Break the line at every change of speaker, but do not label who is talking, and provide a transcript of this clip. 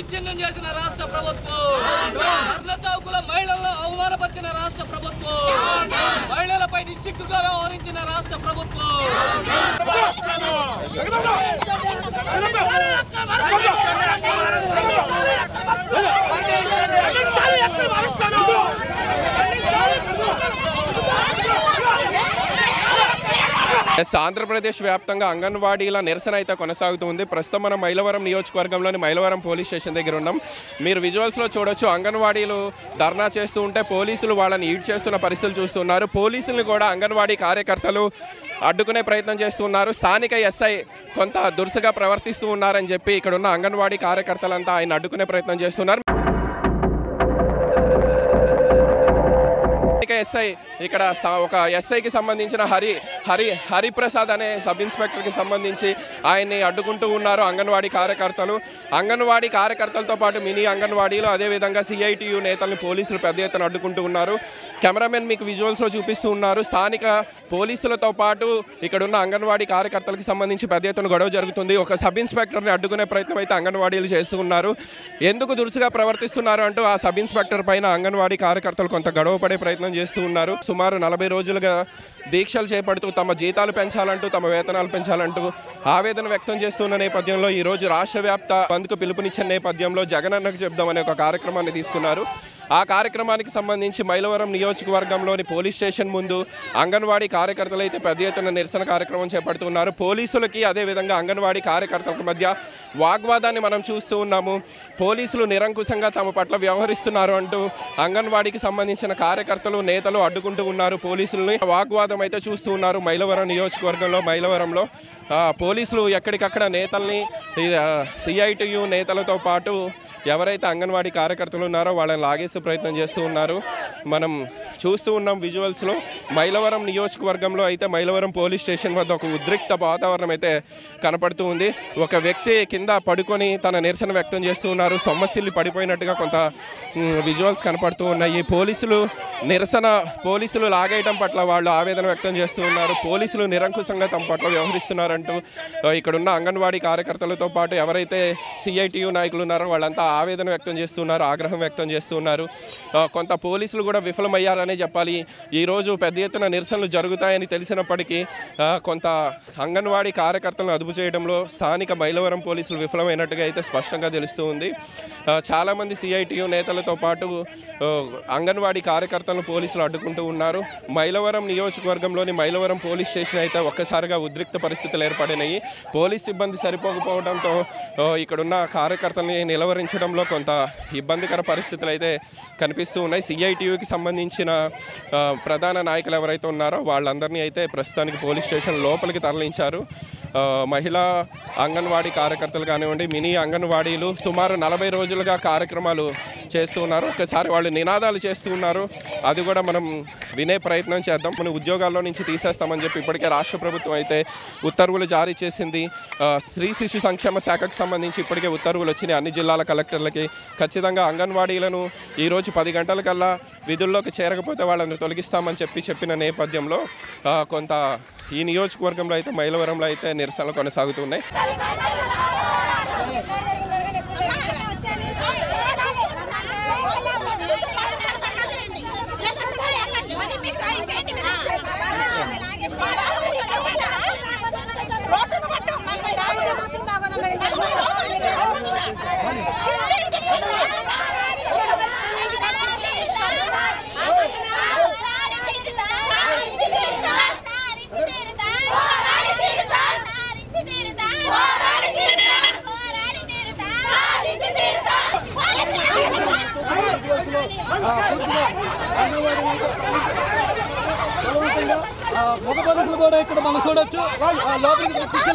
విచ్ఛిన్నం చేసిన రాష్ట్ర ప్రభుత్వం, ధర్నా చౌకుల మహిళలను అవమానపరిచిన రాష్ట్ర ప్రభుత్వం, మహిళలపై నిస్సిగ్గుగా వ్యవహరించిన రాష్ట్ర ప్రభుత్వం,
ఆంధ్రప్రదేశ్ వ్యాప్తంగా అంగన్వాడీల నిరసన అయితే కొనసాగుతుంది. ప్రస్తుతం మనం మైలవరం నియోజకవర్గంలోని మైలవరం పోలీస్ స్టేషన్ దగ్గర ఉన్నాం. మీరు విజువల్స్లో చూడొచ్చు, అంగన్వాడీలు ధర్నా చేస్తూ ఉంటే పోలీసులు వాళ్ళని ఈడ్ చేస్తున్న పరిస్థితులు చూస్తున్నారు. పోలీసులను కూడా అంగన్వాడీ కార్యకర్తలు అడ్డుకునే ప్రయత్నం చేస్తున్నారు. స్థానిక ఎస్ఐ కొంత దురుసుగా ప్రవర్తిస్తూ ఉన్నారని చెప్పి ఇక్కడ ఉన్న అంగన్వాడీ కార్యకర్తలంతా ఆయన అడ్డుకునే ప్రయత్నం చేస్తున్నారు. ఎస్ఐ ఇక్కడ ఒక ఎస్ఐకి సంబంధించిన హరిప్రసాద్ అనే సబ్ ఇన్స్పెక్టర్కి సంబంధించి ఆయన్ని అడ్డుకుంటూ ఉన్నారు అంగన్వాడీ కార్యకర్తలు. అంగన్వాడీ కార్యకర్తలతో పాటు మినీ అంగన్వాడీలు, అదేవిధంగా సిఐటియు నేతలను పోలీసులు పెద్ద ఎత్తున అడ్డుకుంటూ ఉన్నారు. కెమెరామెన్ మీకు విజువల్స్లో చూపిస్తూ ఉన్నారు. స్థానిక పోలీసులతో పాటు ఇక్కడున్న అంగన్వాడీ కార్యకర్తలకు సంబంధించి పెద్ద ఎత్తున గొడవ జరుగుతుంది. ఒక సబ్ ఇన్స్పెక్టర్ని అడ్డుకునే ప్రయత్నం అయితే అంగన్వాడీలు చేస్తూ ఉన్నారు. ఎందుకు దురుసుగా ప్రవర్తిస్తున్నారు అంటూ ఆ సబ్ ఇన్స్పెక్టర్ పైన అంగన్వాడీ కార్యకర్తలు కొంత గొడవ పడే ప్రయత్నం చేస్తూ ఉన్నారు. సుమారు 40 రోజులుగా దీక్షలు చేపడుతూ తమ జీతాలు పెంచాలంటూ, తమ వేతనాలు పెంచాలంటూ ఆవేదన వ్యక్తం చేస్తున్న నేపథ్యంలో ఈరోజు రాష్ట్ర వ్యాప్త బంద్కు పిలుపునిచ్చిన నేపథ్యంలో జగనన్నకు చెప్దామనే ఒక కార్యక్రమాన్ని తీసుకున్నారు. ఆ కార్యక్రమానికి సంబంధించి మైలవరం నియోజకవర్గంలోని పోలీస్ స్టేషన్ ముందు అంగన్వాడీ కార్యకర్తలు అయితే పెద్ద ఎత్తున నిరసన కార్యక్రమం చేపడుతున్నారు. పోలీసులకి అదేవిధంగా అంగన్వాడీ కార్యకర్తల మధ్య వాగ్వాదాన్ని మనం చూస్తూ ఉన్నాము. పోలీసులు నిరంకుశంగా తమ పట్ల వ్యవహరిస్తున్నారు అంటూ అంగన్వాడీకి సంబంధించిన కార్యకర్తలు, నేతలు అడ్డుకుంటూ ఉన్నారు పోలీసులని. వాగ్వాదం అయితే చూస్తూ ఉన్నారు మైలవరం నియోజకవర్గంలో. మైలవరంలో పోలీసులు ఎక్కడికక్కడ నేతల్ని, సిఐటియు నేతలతో పాటు ఎవరైతే అంగన్వాడీ కార్యకర్తలు ఉన్నారో వాళ్ళని లాగేసే ప్రయత్నం చేస్తూ ఉన్నారు. మనం చూస్తూ ఉన్నాం విజువల్స్లో. మైలవరం నియోజకవర్గంలో అయితే మైలవరం పోలీస్ స్టేషన్ వద్ద ఒక ఉద్రిక్త వాతావరణం అయితే కనపడుతూ ఉంది. ఒక వ్యక్తి కింద పడుకొని తన నిరసన వ్యక్తం చేస్తూ ఉన్నారు. సొమ్మసిల్లి పడిపోయినట్టుగా కొంత విజువల్స్ కనపడుతూ ఉన్నాయి. పోలీసులు లాగేయడం పట్ల వాళ్ళు ఆవేదన వ్యక్తం చేస్తూ ఉన్నారు. పోలీసులు నిరంకుశంగా తమ పట్ల వ్యవహరిస్తున్నారంటూ ఇక్కడున్న అంగన్వాడీ కార్యకర్తలతో పాటు ఎవరైతే సిఐటియు నాయకులు ఉన్నారో వాళ్ళంతా ఆవేదన వ్యక్తం చేస్తున్నారు, ఆగ్రహం వ్యక్తం చేస్తున్నారు. కొంత పోలీసులు కూడా విఫలమయ్యారనే చెప్పాలి. ఈరోజు పెద్ద ఎత్తున నిరసనలు జరుగుతాయని తెలిసినప్పటికీ కొంత అంగన్వాడీ కార్యకర్తలను అదుపు చేయడంలో స్థానిక మైలవరం పోలీసులు విఫలమైనట్టుగా అయితే స్పష్టంగా తెలుస్తూ ఉంది. చాలామంది సిఐటియు నేతలతో పాటు అంగన్వాడీ కార్యకర్తలను పోలీసులు అడ్డుకుంటూ ఉన్నారు. మైలవరం నియోజకవర్గంలోని మైలవరం పోలీస్ స్టేషన్ అయితే ఒక్కసారిగా ఉద్రిక్త పరిస్థితులు ఏర్పడినాయి. పోలీస్ సిబ్బంది సరిపోకపోవడంతో ఇక్కడున్న కార్యకర్తల్ని నిలవరించడంలో కొంత ఇబ్బందికర పరిస్థితులు అయితే కనిపిస్తూ ఉన్నాయి. సిఐటియుకి సంబంధించిన ప్రధాన నాయకులు ఎవరైతే ఉన్నారో వాళ్ళందరినీ అయితే ప్రస్తుతానికి పోలీస్ స్టేషన్ లోపలికి తరలించారు. మహిళా అంగన్వాడీ కార్యకర్తలు కానివ్వండి, మినీ అంగన్వాడీలు సుమారు 40 రోజులుగా కార్యక్రమాలు చేస్తూ ఉన్నారు. ఒకసారి వాళ్ళు నినాదాలు చేస్తూ ఉన్నారు. అది కూడా మనం వినే ప్రయత్నం చేద్దాం. మనం ఉద్యోగాల్లో నుంచి తీసేస్తామని చెప్పి ఇప్పటికే రాష్ట్ర ప్రభుత్వం అయితే ఉత్తర్వులు జారీ చేసింది. స్త్రీ శిశు సంక్షేమ శాఖకు సంబంధించి ఇప్పటికే ఉత్తర్వులు వచ్చినాయి అన్ని జిల్లాల కలెక్టర్లకి. ఖచ్చితంగా అంగన్వాడీలను ఈరోజు 10 గంటలకల్లా విధుల్లోకి చేరకపోతే వాళ్ళని తొలగిస్తామని చెప్పిన నేపథ్యంలో కొంత ఈ నియోజకవర్గంలో అయితే మైలవరంలో అయితే నిరసనలు కొనసాగుతున్నాయి.
మగ పోలీసులు కూడా ఇక్కడ మనం చూడొచ్చు. లోపలికి